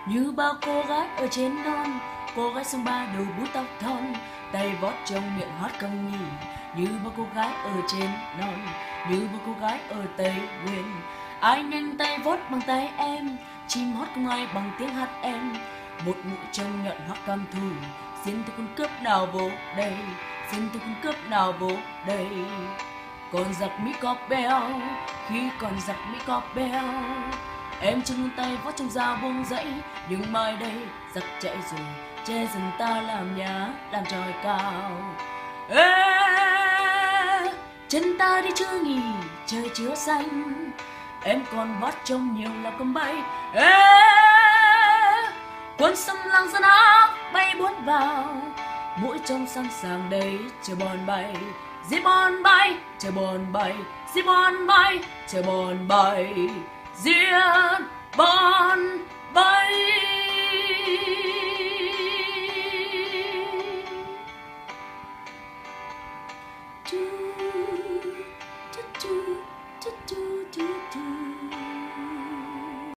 Như bao cô gái ở trên non, cô gái sông Ba đầu búi tóc thon, tay vót trong miệng hát công nhì. Như bao cô gái ở trên non, như bao cô gái ở Tây Nguyên. Ai nhanh tay vót bằng tay em, chim hót không ai bằng tiếng hát em. Một mũi trông nhận hót cam thù, xin tôi con cướp nào vô đây, xin tôi con cướp nào vô đây. Còn giặc Mỹ có béo, khi còn giặc Mỹ có béo, em chân tay vót trong dao buông dãy. Nhưng mai đây giặc chạy rồi, che rừng ta làm nhà, làm tròi cao. Ê, chân ta đi chưa nghỉ, trời chưa xanh, em còn vót trong nhiều là con bay. Ê, quân xâm lăng dân áo bay buốt vào, mũi trông sẵn sàng đây chờ bòn bay. Dĩ bon bay, chờ bòn bay, dĩ bon bay, chờ bòn bay, diễn bon bay. Chú